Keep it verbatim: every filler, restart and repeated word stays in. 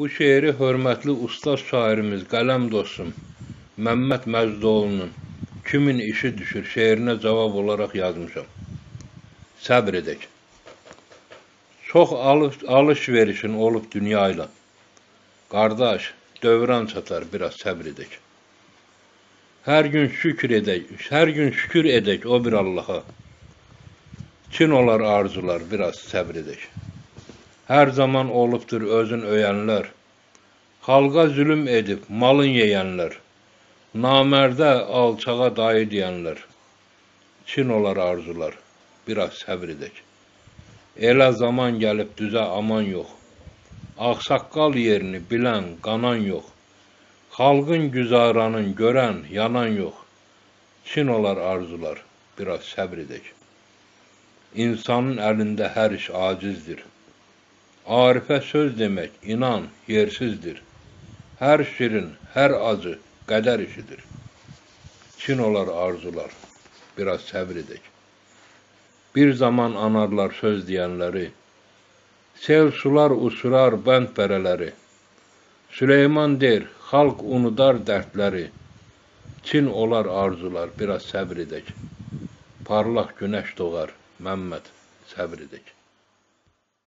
Bu şeiri hörmətli ustaz şairimiz, qələm dostum Məmməd Məzdoğlu'nun Kimin işi düşür şeirinə cavab olaraq yazmışam. Səbr edək. Çox alış-verişin olub dünya ilə. Qardaş, dövran çatar, biraz səbr edək. Hər gün şükür edək, hər gün şükür edək o bir Allaha. Çin olar arzular, biraz səbr edək. Hər zaman olubdur özün öyənlər, xalqa zülüm edib malın yeyənlər, namərdə alçağa dayı deyənlər, Çin olar arzular, biraz səbr edək. Elə zaman gəlib düzə aman yox, ağsaqqal yerini bilən qanan yox, xalqın güzaranın görən yanan yox, Çin olar arzular, biraz səbr edək. İnsanın əlində hər iş acizdir. Arifə söz demək, inan, yersizdir. Hər şirin, hər acı, qədər işidir. Çin olar arzular, biraz səbr edək. Bir zaman anarlar söz deyənləri, sel sular usurar bənd bərələri. Süleyman der, xalq unudar dərdləri. Çin olar arzular, biraz səbr edək. Parlaq günəş doğar, Məmməd, səbr edək.